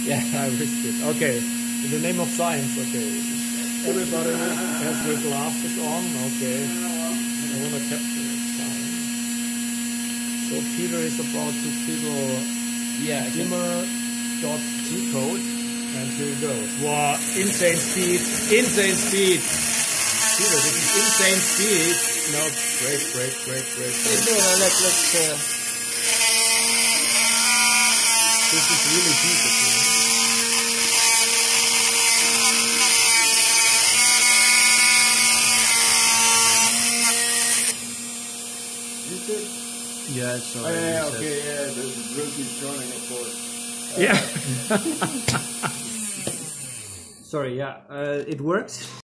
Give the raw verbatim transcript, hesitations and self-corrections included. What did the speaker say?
Yeah, I risked it. Okay, in the name of science, okay. Everybody has their glasses on, okay. I want to capture it. Science. So Peter is about to fiddle Yeah, I can. dimmer.g code, and here it goes. Wow, insane speed, insane speed. Peter, this is insane speed. No, break, break, break, break. break. No, no, let, let's. Uh, This is really beautiful. You said? yeah, so. Oh, yeah, yeah, okay, yeah, the, the drill keeps running, of course. Yeah. Sorry, yeah, uh, it works.